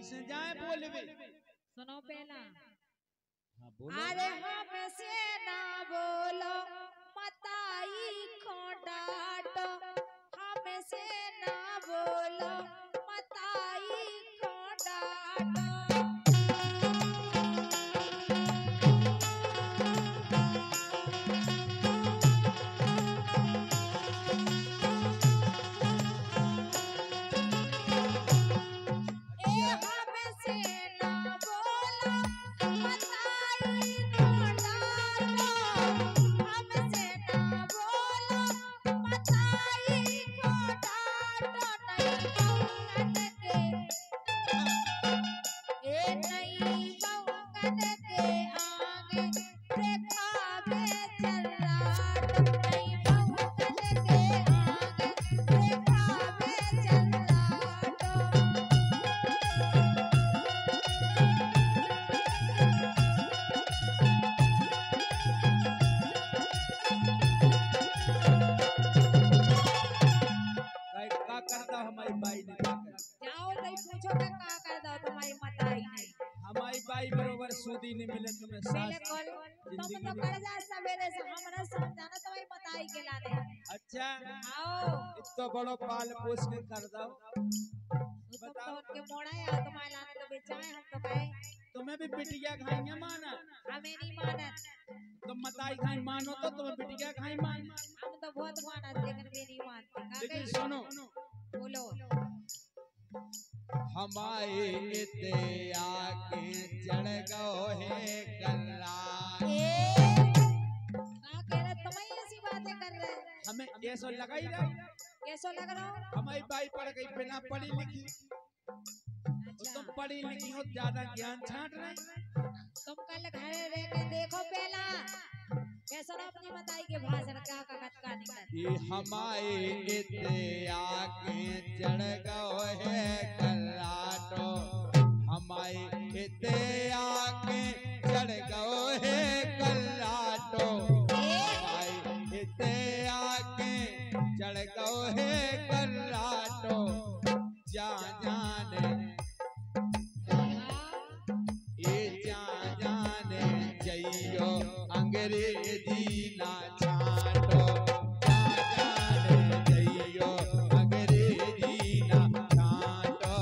किसे जाए बोलबे सुनो पहला। हाँ बोलो। अरे हमसे ना बोलो मताई को डांटो, हमसे ना बोलो मताई को डांटो। सूदी नहीं मिले तुम्हें तुम तो कर जा सवेरे से हमरा समझाना तुम्हारी बताई के लाने। अच्छा आओ इतना बड़ो पाल पोस के कर दो बताओ के मोड़ा है तुम्हारे लाने तो बेचाए हम तो कहे तुम्हें भी बिटिया खाएंगे माना हमें नहीं माना तुम मताई खाई मानो तो तुम्हें बिटिया खाई मान हम तो बहुत माना लेकिन वे नहीं मानते। लेकिन सुनो बोलो हमारे इते आके चढ़ गओ है कल्ला कह रहे तुम ऐसी बातें कर रहे हमें ऐसा लगा ही रहा कैसा लग रहा हो हमारी बाई पढ़ गई बिना पढ़ी लिखी। अच्छा। तुम पढ़ी लिखी हो ज्यादा ज्ञान छांट रहे तुम कल घर रह के देखो पहला कैसा अपनी बताई के भाषण क्या का निकल ये हमारे इते आके चढ़ गओ है कल्लाटो हमारे इते आके चढ़ गओ है कल्लाटो हमारे इते आके चढ़ गओ है कल्लाटो जा जाने ये जा जाने जइयो अंग्रेजी ना छाटो जा जाने जइयो अंग्रेजी ना छाटो।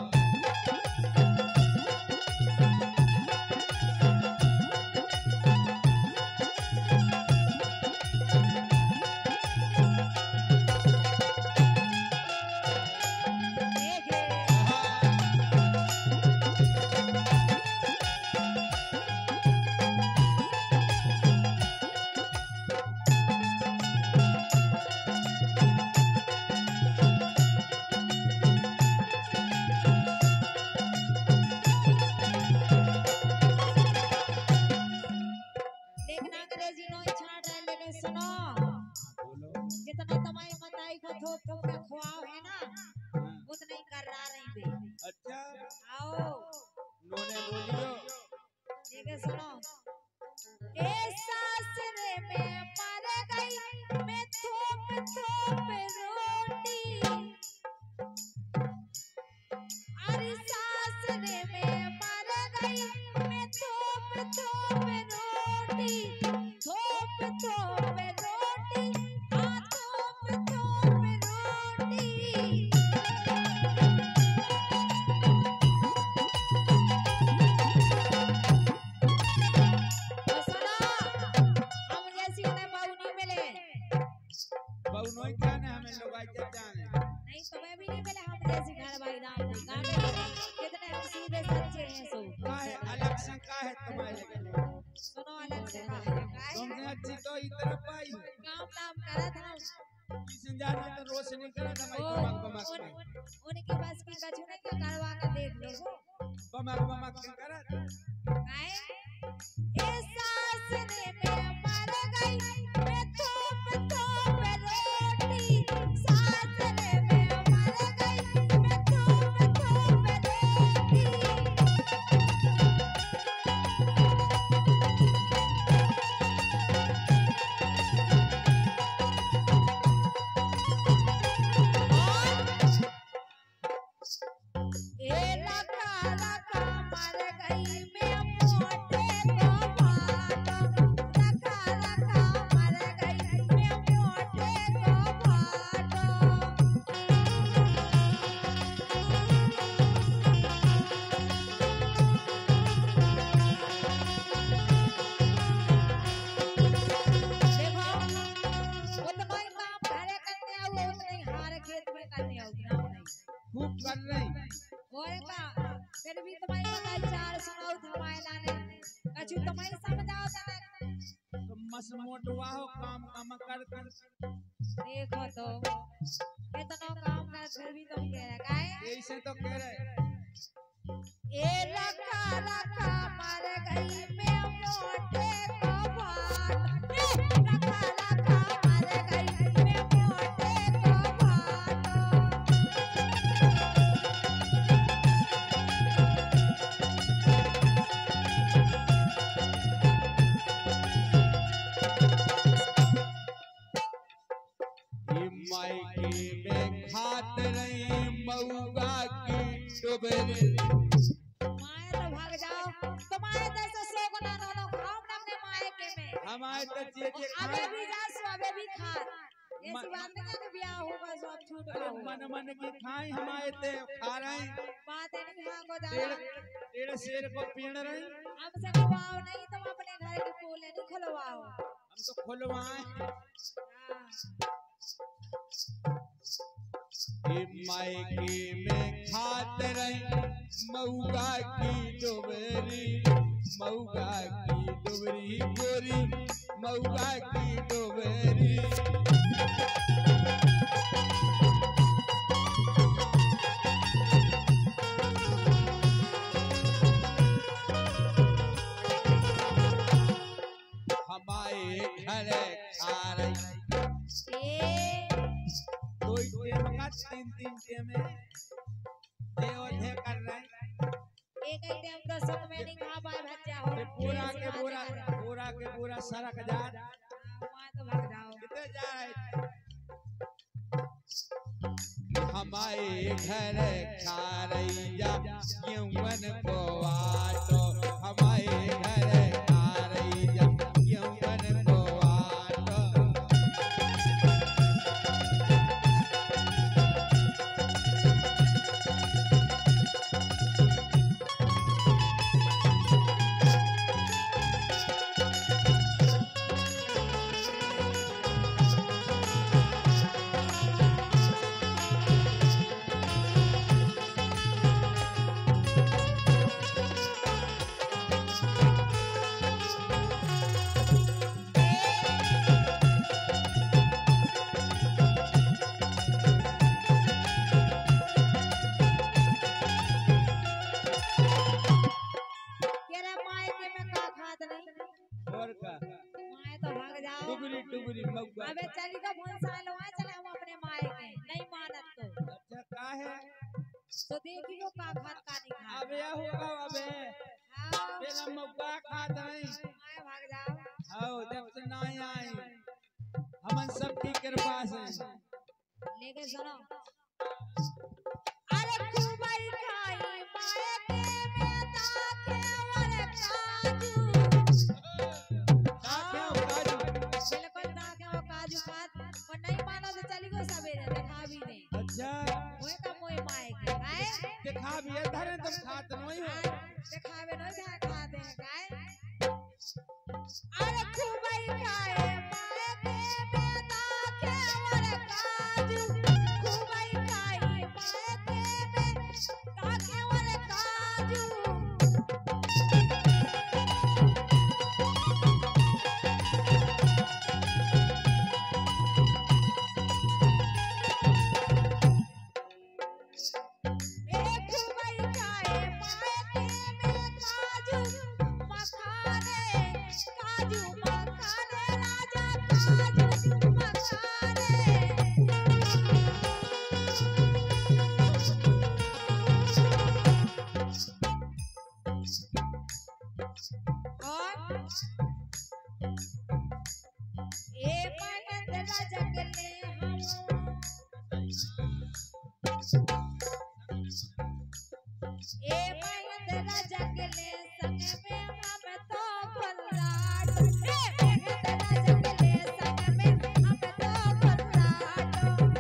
जितना तुम्हारी मताई को थोप थोप के खुआओ है ना उतना ही कर रहा नहीं बे। अच्छा आओ नोने बोलियो ठीक है सुनो ए सासरे में मर गई मैं थोप थोप रोटी अरे सासरे में मर गई मैं थोप थोप रोटी थोप थोप नहीं तुम्हें भी नहीं मिले हम जैसी घर भाई राम कितने सीधे सच्चे हैं सो काहे अलग से काहे तुम्हारे सुनो अलग से काहे तुमने अच्छी तो इधर पाई काम नाम करत हम किसी जाना तो रोशनी करत हमारी बमक उनके पास की कछु नहीं के करवा के देख लो बमक करत काहे ए सासरे में मर गई मैं थोप थोप रोटी सासरे में मर गई मैं थोप थोप रोटी ए लगा रखा मर गई मैं मोटे को भालो रखा मर गई मैं मोटे को भालो खूब कर रही और का फिर भी तुम्हारी बताई चार सुनाओ थमाए लाने कछु तुम्हारी समझाओ तने तो मस मोटवा हो काम काम कर देखो तो कितना काम कर फिर भी तुम कह रहे काहे ऐसे तो कह रहे ए रखा मर गई मैं मोटे को भाल रखा मर गई मैं मोटे को भाल मायके में खात रही मऊगा की डुबरी माए तो भाग जाओ तुम्हारे जैसे सोगना दोनों खाओ ना अपने मायके में हमारे तो जे अबे भी जा अबे भी खा ऐसी बात नहीं कि ब्याह होगा सब छूट अरे गया मन मन की खाई हमारे ते खा रहे हैं बात है नहीं मांगो तेरे ज्यादा तेरे शेर को पीण रहे हैं हमसे खुलवाओ नहीं तुम अपने घर की पोले नहीं खुलवाओ हम तो खुलवाए मायके में खात रही मऊगा की डुबरी मऊगा की डुबरी गोरी मऊगा की डुबरी हमारे घर खा रही तीन टेम में देवधे कर रहे एक टाइम तो सब में नहीं खा पाए बच्चा हो पूरा के पूरा सड़क जा वहां तो भाग जाओ कितने जा रहे हमारे घर खा रही जा गेहूं को आटो हमारे घर खा रही जा गेहूं को आटो डुबरी मऊगा अबे चली तो फोन साल हुआ चले हम अपने माए के नहीं मानत तो अच्छा का है तो देखियो का खात का नहीं खा अबे होगा अबे हां पहला मऊगा खात नहीं माए भाग जाओ आओ जब से नहीं आई हमन सब की कृपा से लेके सुनो अरे खूब आई खाई माए के में दाखे और काजू बिल्कुल दाखे और काजू खात और नहीं मानो तो चली गो सवेरे दिखा भी दे अच्छा ओए का मोए माए के काए दिखा भी है धरे तुम खात नहीं हो दिखावे नहीं था खा दे काए अरे खूब आई खाए माए के में दाखे और काजू खूब आई खाई माए के में दाखे और काजू ए तेरा जगले संग में हम तो भल्लाट तेरा जगले संग में हम तो भल्लाट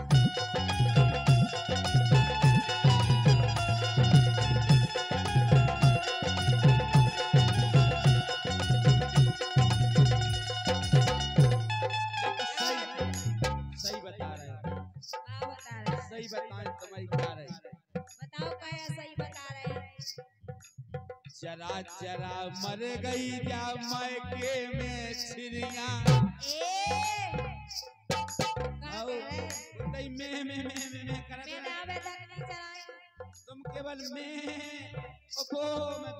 सही बता रहे हैं। बता रहे हैं। सही बताएं तुम्हारी क्या रही। बताओ क्या सही बता रहे हैं। जरा जरा मर गई जा मायके में छिरिया में कर तुम केवल में ओपो में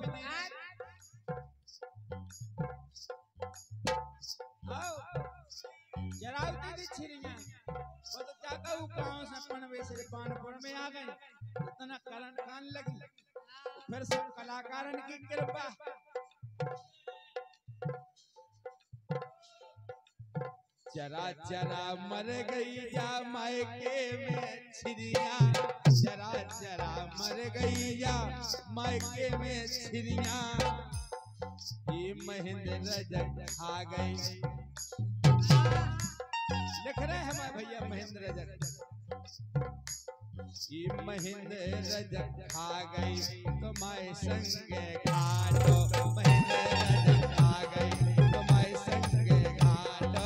आओ जरावती दी छिरिया वो तो क्या कहूँ गाँव से पनवे से पानपुर में आ गए इतना कलन कान लगी फिर सब कलाकारन की कृपा जरा जरा मर गई या मायके में छिरिया जरा जरा मर गई या मायके में छिरिया ये महेंद्र रजक आ गई लिख रहे हैं हमारे भैया महेंद्र रजक ये महेंद्र रजक आ गई तुम्हारे संग घाटो महेंद्र रजक आ गई तुम्हारे संग घाटो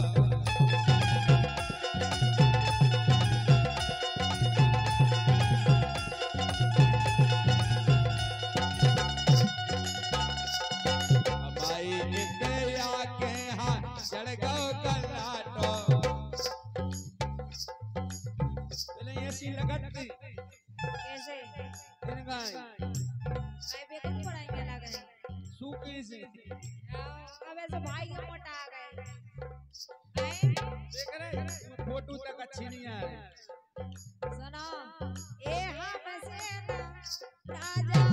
हमारी इंद्रिया के हाथ चढ़ गो कलाटो ऐसी लगती कैसे इनका पे तुम पढ़ाएंगे लग रहे सूखी सी अब ऐसे भाई हम मोटा आ गए देख रहे फोटो तक अच्छी नहीं आ रही सुनो ए हम से ना राजा